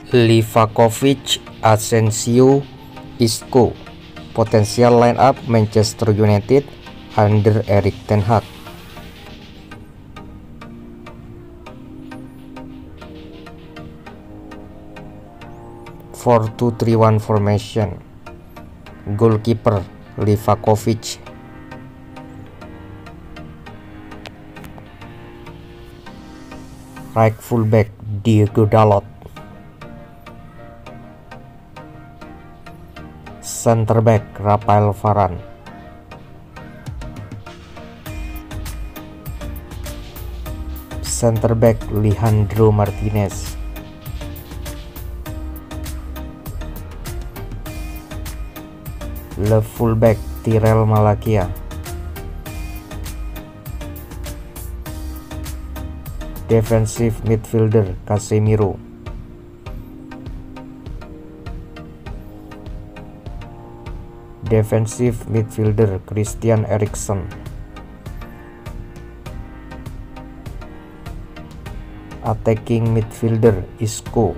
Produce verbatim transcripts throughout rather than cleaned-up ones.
Livakovic, Asensio, Isco. Potential lineup Manchester United under Erik ten Hag. four two three one formation. Goalkeeper Livakovic. Right fullback Diego Dalot. Center back Rafael Varane. Center back Lisandro Martinez. Left fullback Tyrell Malacia. Defensive midfielder Casemiro. Defensive midfielder Christian Eriksen. Attacking midfielder Isco.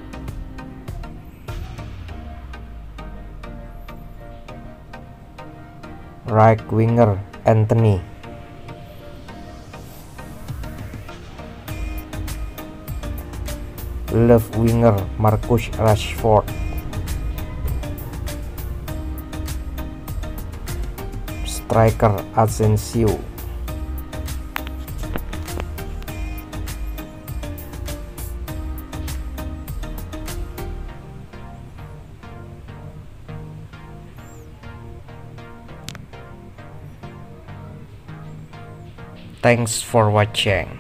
Right winger Anthony. Left winger Marcus Rashford. Striker Asensio. Thanks for watching.